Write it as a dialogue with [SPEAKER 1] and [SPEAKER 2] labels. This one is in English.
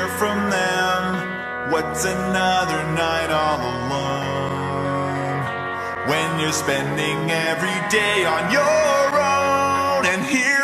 [SPEAKER 1] from them. What's another night all alone when you're spending every day on your own? And here